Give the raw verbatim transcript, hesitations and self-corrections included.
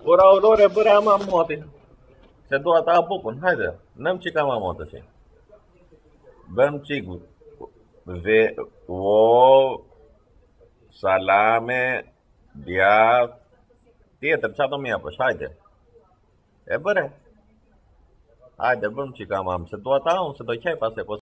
Ora aurore bărea ma mote. Se doa ta popon, haide. N-am ce cam mote se. Băm cigu. Ve o salame dia tjetër çfarë do më japësh, hajde. E bëre. Hajde, bëm që kam am, se dua ta unë, se do qaj pas e po